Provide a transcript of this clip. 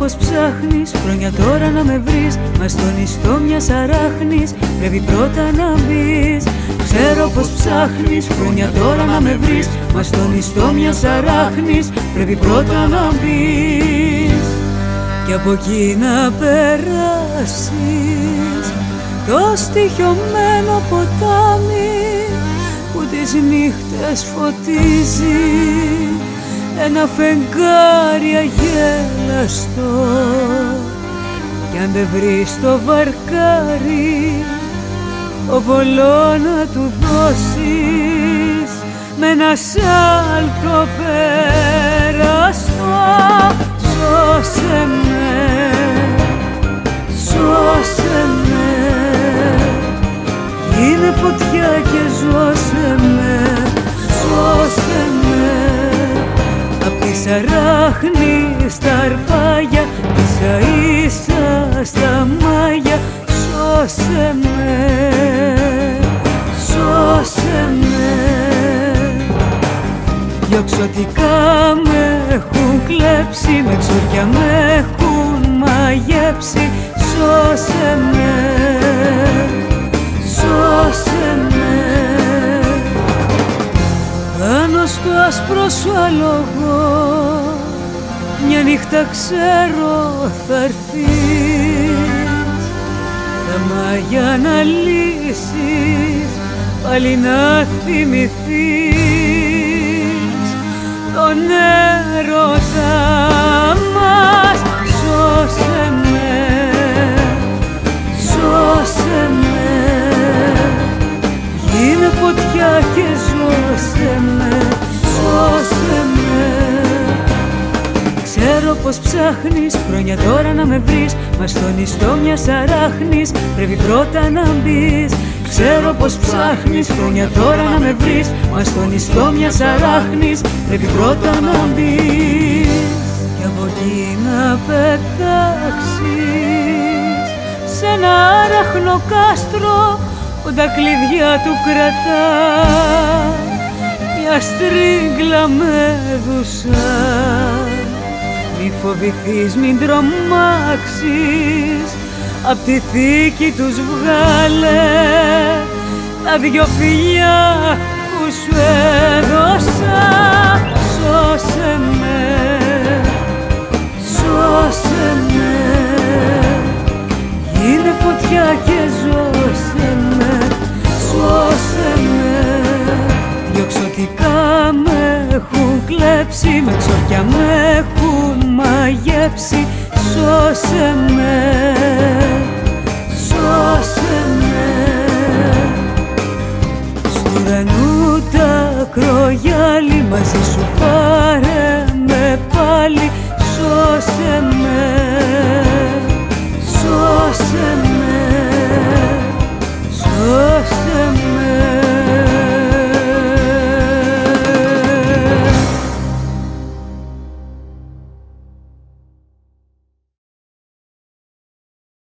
πως ψάχνεις χρόνια τώρα να με βρεις, μα στον ιστό μιας αράχνης πρέπει πρώτα να μπεις. Ξέρω πως ψάχνεις χρόνια τώρα να με βρεις, μα στον ιστό μιας αράχνης πρέπει πρώτα να μπεις. Κι από εκεί να περάσεις το στοιχειωμένο ποτάμι που τις νύχτες φωτίζει ένα φεγγάρι αγέλαστο. Κι αν δεν βρεις το βαρκάρι οβολό να του δώσεις με ένα σάλτο περαστό. Σώσε με, σώσε με, είναι φωτιά και ζώσε με, σώσε με. Απ' τις αράχνης στα αρπάγια, ίσα ίσα στα μάγια, σώσε με, σώσε με. Δυο ξωτικά με έχουν κλέψει, με ξοριά με έχουν μαγέψει, σώσε με, σώσε με. Πάνω στο άσπρο σου άλογο μια νύχτα ξέρω θα έρθεις, τα μάγια να λύσεις, πάλι να θυμηθείς τον έρωτα μας. Σώσε με, σώσε με, γίνε φωτιά και ζώσε με, σώσε με. Ξέρω πως ψάχνεις χρόνια τώρα να με βρεις, μα στον ιστό μιας αράχνης πρέπει πρώτα να μπεις. Ξέρω πως ψάχνεις χρόνια τώρα να με βρεις, μα στον ιστό μιας αράχνης πρέπει πρώτα να μπεις. Κι από εκεί να πετάξεις σε ένα άραχνο κάστρο που τα κλειδιά του κρατά μια στρίγκλα μέδουσα. Μη φοβηθείς, μην τρομάξεις, απ' τη θήκη τους βγάλε τα δυο φιλιά που σου έδωσα. Σώσε με, σώσε με, γίνε φωτιά και ζώσε με, σώσε με. Δυο ξωτικά με έχουν κλέψει, με ξοριά με έχουν μαγέψει, σώσε με, σώσε με. Στου ουρανού τα ακρογιάλι μαζί σου